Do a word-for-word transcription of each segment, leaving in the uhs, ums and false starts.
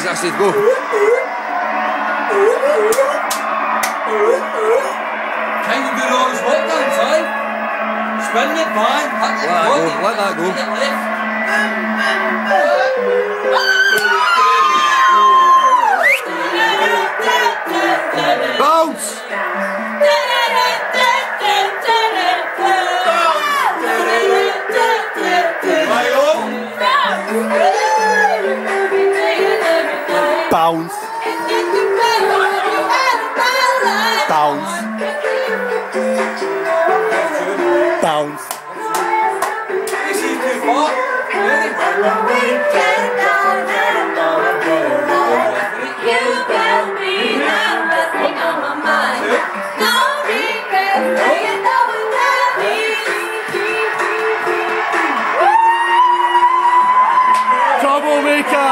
that's it, go. Can you do all this work down side? Spin it, fine. Let that go, let that go. Bounce! Bounce. Bounce. Bounce. This is too far. Ready? You got me, now nothing on my mind. No regrets, you know without me. Troublemaker!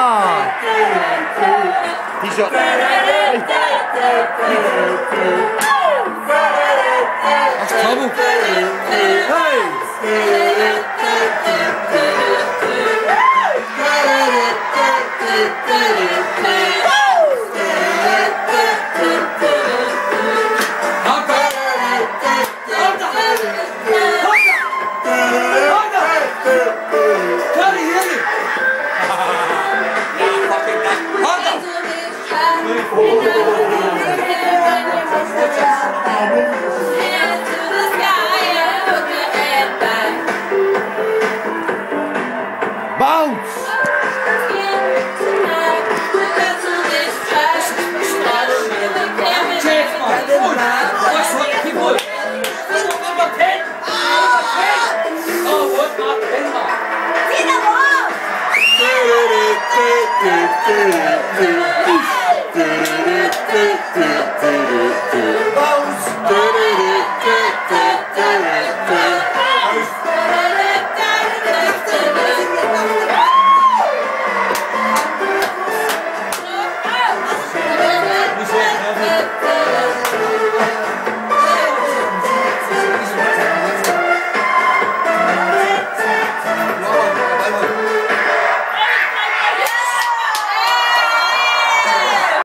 T-shirt. That's trouble. Hey! Bounce! See the ball!